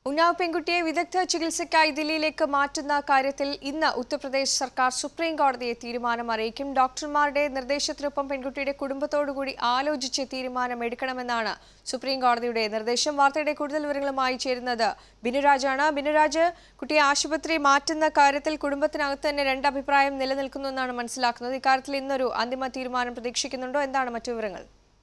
ഉന്നാവ് പെൺകുട്ടിയെ വിദഗ്ധ ചികിത്സയ്ക്കായി ദില്ലിയിലേക്ക് മാറ്റുന്ന കാര്യത്തിൽ ഇന്ന് ഉത്തർപ്രദേശ് സർക്കാർ സുപ്രീം കോടതിയെ തീരുമാനം അറിയിക്കും. ഡോക്ടർമാരുടെ നിർദ്ദേശത്തിനൊപ്പം പെൺകുട്ടിയുടെ കുടുംബത്തോടുകൂടി ആലോചിച്ച് തീരുമാനമെടുക്കണമെന്നാണ് സുപ്രീം കോടതിയുടെ നിർദ്ദേശം. വാർത്തയുടെ കൂടുതൽ വിവരങ്ങളുമായി ചേരുന്നത് ബിനുരാജാണ്. ബിനുരാജ്, കുട്ടിയെ ആശുപത്രി മാറ്റുന്ന കാര്യത്തിൽ കുടുംബത്തിനകത്ത് തന്നെ രണ്ട് അഭിപ്രായം നിലനിൽക്കുന്നു എന്നാണ് മനസ്സിലാക്കുന്നത്. ഇക്കാര്യത്തിൽ ഇന്നൊരു അന്തിമ തീരുമാനം പ്രതീക്ഷിക്കുന്നുണ്ടോ? എന്താണ് മറ്റു വിവരങ്ങൾ?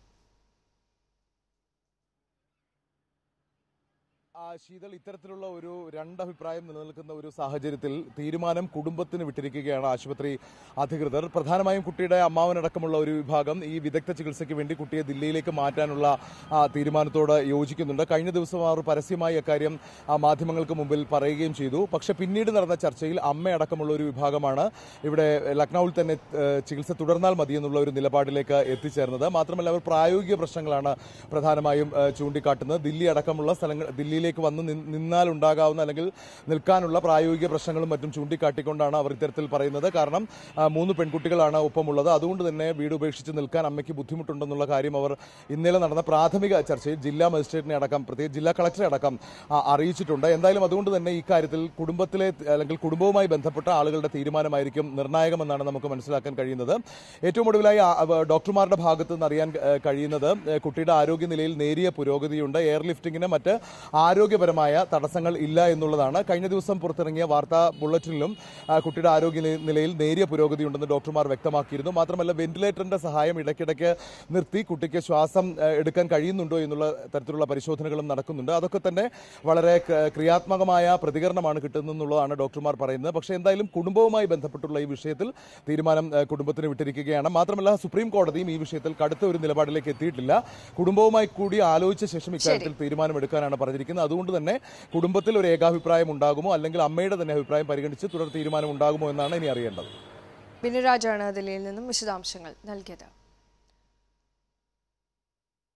ശീതൾ, ഇത്തരത്തിലുള്ള ഒരു രണ്ടഭിപ്രായം നിലനിൽക്കുന്ന ഒരു സാഹചര്യത്തിൽ തീരുമാനം കുടുംബത്തിന് വിട്ടിരിക്കുകയാണ് ആശുപത്രി അധികൃതർ. പ്രധാനമായും കുട്ടിയുടെ അമ്മാവനടക്കമുള്ള ഒരു വിഭാഗം ഈ വിദഗ്ധ ചികിത്സയ്ക്ക് വേണ്ടി കുട്ടിയെ ദില്ലിയിലേക്ക് മാറ്റാനുള്ള തീരുമാനത്തോട് യോജിക്കുന്നുണ്ട്. കഴിഞ്ഞ ദിവസം അവർ പരസ്യമായി അക്കാര്യം മാധ്യമങ്ങൾക്ക് മുമ്പിൽ പറയുകയും ചെയ്തു. പക്ഷേ പിന്നീട് നടന്ന ചർച്ചയിൽ അമ്മയടക്കമുള്ള ഒരു വിഭാഗമാണ് ഇവിടെ ലക്നൌവിൽ തന്നെ ചികിത്സ തുടർന്നാൽ മതിയെന്നുള്ള ഒരു നിലപാടിലേക്ക് എത്തിച്ചേർന്നത്. മാത്രമല്ല, അവർ പ്രായോഗിക പ്രശ്നങ്ങളാണ് പ്രധാനമായും ചൂണ്ടിക്കാട്ടുന്നത്. ദില്ലി അടക്കമുള്ള സ്ഥലങ്ങൾ, ദില്ലിയിലേക്ക് വന്ന് നിന്നാൽ ഉണ്ടാകാവുന്ന അല്ലെങ്കിൽ നിൽക്കാനുള്ള പ്രായോഗിക പ്രശ്നങ്ങളും മറ്റും ചൂണ്ടിക്കാട്ടിക്കൊണ്ടാണ് അവർ ഇത്തരത്തിൽ പറയുന്നത്. കാരണം 3 പെൺകുട്ടികളാണ് ഒപ്പമുള്ളത്. അതുകൊണ്ട് തന്നെ വീട് ഉപേക്ഷിച്ച് നിൽക്കാൻ അമ്മയ്ക്ക് ബുദ്ധിമുട്ടുണ്ടെന്നുള്ള കാര്യം അവർ ഇന്നലെ നടന്ന പ്രാഥമിക ചർച്ചയിൽ ജില്ലാ മജിസ്ട്രേറ്റിനെ അടക്കം, പ്രത്യേകിച്ച് ജില്ലാ കളക്ടറെ അടക്കം അറിയിച്ചിട്ടുണ്ട്. എന്തായാലും അതുകൊണ്ട് തന്നെ ഈ കാര്യത്തിൽ കുടുംബത്തിലെ അല്ലെങ്കിൽ കുടുംബവുമായി ബന്ധപ്പെട്ട ആളുകളുടെ തീരുമാനമായിരിക്കും നിർണായകമെന്നാണ് നമുക്ക് മനസ്സിലാക്കാൻ കഴിയുന്നത്. ഏറ്റവും ഒടുവിലായി ഡോക്ടർമാരുടെ ഭാഗത്ത് നിന്ന് അറിയാൻ കഴിയുന്നത് കുട്ടിയുടെ ആരോഗ്യനിലയിൽ നേരിയ പുരോഗതിയുണ്ട്. എയർലിഫ്റ്റിങ്ങിന് മറ്റ് ആരോഗ്യപരമായ തടസ്സങ്ങൾ ഇല്ല എന്നുള്ളതാണ്. കഴിഞ്ഞ ദിവസം പുറത്തിറങ്ങിയ വാർത്താ ബുള്ളറ്റിനിലും കുട്ടിയുടെ ആരോഗ്യനിലയിൽ നേരിയ പുരോഗതിയുണ്ടെന്ന് ഡോക്ടർമാർ വ്യക്തമാക്കിയിരുന്നു. മാത്രമല്ല, വെന്റിലേറ്ററിന്റെ സഹായം ഇടയ്ക്കിടയ്ക്ക് നിർത്തി കുട്ടിക്ക് ശ്വാസം എടുക്കാൻ കഴിയുന്നുണ്ടോ എന്നുള്ള തരത്തിലുള്ള പരിശോധനകളും നടക്കുന്നുണ്ട്. അതൊക്കെ തന്നെ വളരെ ക്രിയാത്മകമായ പ്രതികരണമാണ് കിട്ടുന്നതെന്നുള്ളതാണ് ഡോക്ടർമാർ പറയുന്നത്. പക്ഷേ എന്തായാലും കുടുംബവുമായി ബന്ധപ്പെട്ടുള്ള ഈ വിഷയത്തിൽ തീരുമാനം കുടുംബത്തിന് വിട്ടിരിക്കുകയാണ്. മാത്രമല്ല, സുപ്രീം കോടതിയും ഈ വിഷയത്തിൽ കടുത്ത ഒരു നിലപാടിലേക്ക് എത്തിയിട്ടില്ല. കുടുംബവുമായി കൂടി ആലോചിച്ച ശേഷം ഇക്കാര്യത്തിൽ തീരുമാനമെടുക്കാനാണ് പറഞ്ഞിരിക്കുന്നത്. അതുകൊണ്ട് തന്നെ കുടുംബത്തിൽ ഒരു ഏകാഭിപ്രായം ഉണ്ടാകുമോ അല്ലെങ്കിൽ അമ്മയുടെ തന്നെ അഭിപ്രായം പരിഗണിച്ച് തുടർ തീരുമാനം ഉണ്ടാകുമോ എന്നാണ് ഇനി അറിയേണ്ടത്. ബിനുരാജാണ് ദില്ലിയിൽ നിന്നും വിശദാംശങ്ങൾ നൽകിയത്.